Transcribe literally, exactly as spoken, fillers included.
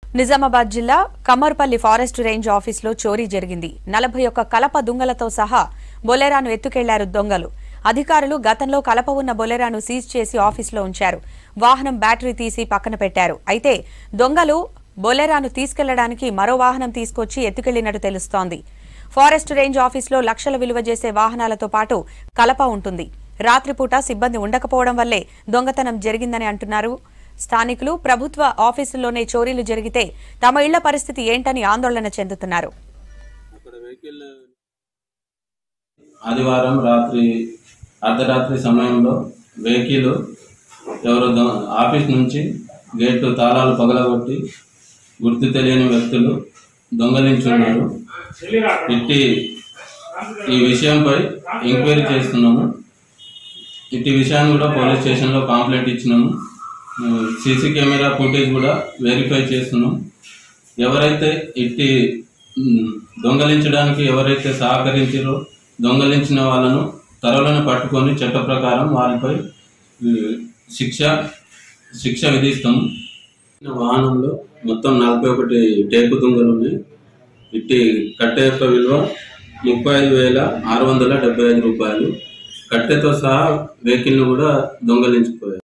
నిజామాబాద్ జిల్లా Kamarpalli forest range ఆఫీసులో చోరీ జరిగింది. నలభై ఒక్క కలప దుంగలతో సహా బొలెరాను ఎత్తుకెళ్లారు దొంగలు. అధికారులు గతంలో కలప ఉన్న బొలెరాను సీజ్ చేసి ఆఫీసులో ఉంచారు. వాహనం బ్యాటరీ తీసి పక్కన పెట్టారు. అయితే దొంగలు బొలెరాను తీసుకెళ్లడానికి మరో వాహనం తీసుకొచ్చి ఎత్తుకెళ్లినట్టు తెలుస్తోంది. ఫారెస్ట్ రేంజ్ ఆఫీసులో లక్షల విలువ చేసే వాహనాలతో పాటు కలప ఉంటుంది. రాత్రిపూట సిబ్బంది ఉండకపోవడం వల్లే దొంగతనం జరిగిందని అంటున్నారు స్థానికులు. ప్రభుత్వ ఆఫీసుల్లోనే చోరీలు జరిగితే తమ ఇళ్ల పరిస్థితి ఏంటని ఆందోళన చెందుతున్నారు. ఆదివారం రాత్రి అర్ధరాత్రి సమయంలో వెహికల్ ఎవరో ఆఫీస్ నుంచి గేటు తాళాలు పగలగొట్టి గుర్తు తెలియని వ్యక్తులు దొంగలించున్నారు. ఇట్టి ఈ విషయంపై ఎంక్వైరీ చేస్తున్నాము. ఇట్టి విషయాన్ని కూడా పోలీస్ స్టేషన్లో కంప్లైంట్ ఇచ్చినాము. సీసీ కెమెరా ఫుటేజ్ కూడా వెరిఫై చేస్తున్నాం. ఎవరైతే ఇట్టి దొంగలించడానికి ఎవరైతే సహకరించారో దొంగలించిన వాళ్ళను త్వరలోనే పట్టుకొని చట్ట ప్రకారం వారిపై శిక్ష శిక్ష విధిస్తాము. వాహనంలో మొత్తం నలభై ఒకటి టేకు దొంగలు ఉన్నాయి. ఇట్టి కట్టె యొక్క విలువ ముప్పై ఐదు వేల ఆరు వందల డెబ్బై ఐదు రూపాయలు. కట్టెతో సహా వెహికల్ను కూడా దొంగలించిపోయారు.